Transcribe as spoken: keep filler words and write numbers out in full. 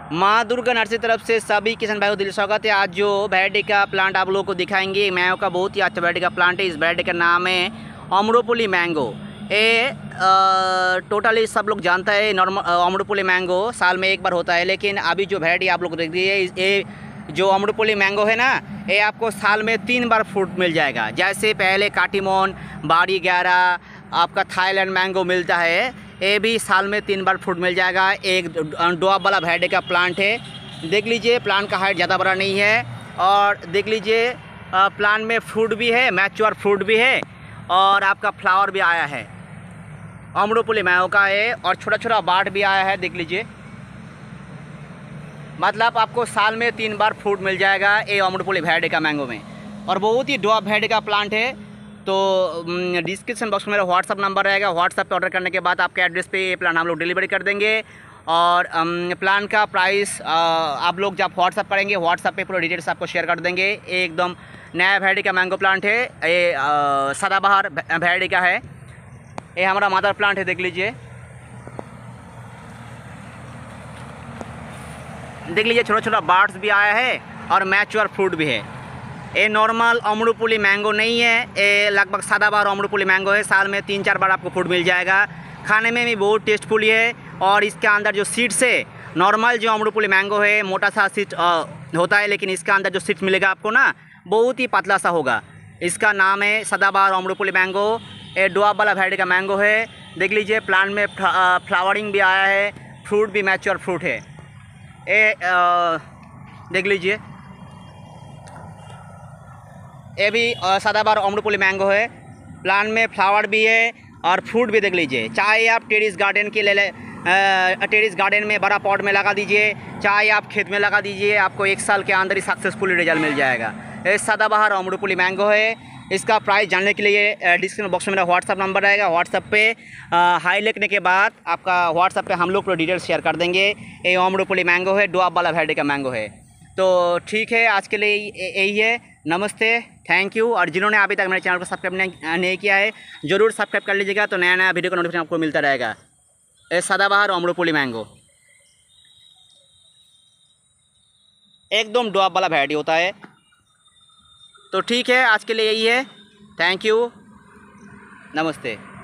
माँ दुर्गा नर्सरी तरफ से सभी किसान भाइयों को दिल स्वागत है। आज जो वैरायटी का प्लांट आप लोगों को दिखाएंगे, मैंगो का बहुत ही अच्छा वैरायटी का प्लांट है। इस वैरायटी का नाम है अम्रपुली मैंगो। ये टोटली सब लोग जानता है, नॉर्मल अम्रपुली मैंगो साल में एक बार होता है, लेकिन अभी जो वैरायटी आप लोग को देख रही है, ये जो अम्रपुली मैंगो है ना, ये आपको साल में तीन बार फ्रूट मिल जाएगा। जैसे पहले काटीमोन, बाड़ी ग्यारह, आपका थाईलैंड मैंगो मिलता है, ये भी साल में तीन बार फ्रूट मिल जाएगा। एक डॉब वाला वैरायटी का प्लांट है। देख लीजिए, प्लांट का हाइट ज़्यादा बड़ा नहीं है, और देख लीजिए प्लांट में फ्रूट भी है, मैच्योर फ्रूट भी है, और आपका फ्लावर भी आया है। अम्रपुली मैंगो का है, और छोटा छोटा बाट भी आया है। देख लीजिए, मतलब आपको साल में तीन बार फ्रूट मिल जाएगा ये अम्रपुली वैरायटी का मैंगो में, और बहुत ही डॉब वैरायटी का प्लांट है। तो डिस्क्रिप्शन बॉक्स में मेरा व्हाट्सअप नंबर रहेगा। व्हाट्सअप पे ऑर्डर करने के बाद आपके एड्रेस पे ये प्लान हम लोग डिलीवरी कर देंगे। और प्लान का प्राइस आप लोग जब व्हाट्सअप करेंगे, व्हाट्सअप पे पूरा डिटेल्स आपको शेयर कर देंगे। एकदम नया वैरायटी का मैंगो प्लांट है, ये सदाबहार वैरायटी का है। ये हमारा मदर प्लांट है, देख लीजिए। देख लीजिए, छोटा छोटा बर्ड्स भी आया है और मैच्योर फ्रूट भी है। ये नॉर्मल अम्रपुली मैंगो नहीं है, ये लगभग सदाबहार अम्रपुली मैंगो है। साल में तीन चार बार आपको फ्रूट मिल जाएगा। खाने में भी बहुत टेस्टफुल है, और इसके अंदर जो सीड्स है, नॉर्मल जो अम्रपुली मैंगो है मोटा सा सीड होता है, लेकिन इसका अंदर जो सीड्स मिलेगा आपको ना, बहुत ही पतला सा होगा। इसका नाम है सदाबहार अम्रपुली मैंगो। ये डॉब वाला वैरायटी का मैंगो है। देख लीजिए, प्लांट में फ्लावरिंग भी आया है, फ्रूट भी मैच्योर फ्रूट है। ये देख लीजिए, ये भी सदाबहार अम्रपुली मैंगो है। प्लांट में फ्लावर भी है और फ्रूट भी देख लीजिए। चाहे आप टेरिस गार्डन के ले ले टेरिस गार्डन में बड़ा पॉट में लगा दीजिए, चाहे आप खेत में लगा दीजिए, आपको एक साल के अंदर ही सक्सेसफुल रिजल्ट मिल जाएगा। ये सदाबहार अम्रपुली मैंगो है। इसका प्राइस जानने के लिए डिस्क्रिप्शन बॉक्स में मेरा व्हाट्सअप नंबर रहेगा। व्हाट्सअप पे हाई लिखने के बाद आपका व्हाट्सअप पे हम लोग पूरा डिटेल्स शेयर कर देंगे। ये अम्रपुली मैंगो है, डॉब वाला वैरायटी का मैंगो है। तो ठीक है, आज के लिए यही है। नमस्ते, थैंक यू। और जिन्होंने अभी तक मेरे चैनल को सब्सक्राइब नहीं किया है, ज़रूर सब्सक्राइब कर लीजिएगा, तो नया नया वीडियो का नोटिफिकेशन आपको मिलता रहेगा। ये सदाबहार अम्रपुली मैंगो एकदम डॉब वाला वैरायटी होता है। तो ठीक है, आज के लिए यही है। थैंक यू, नमस्ते।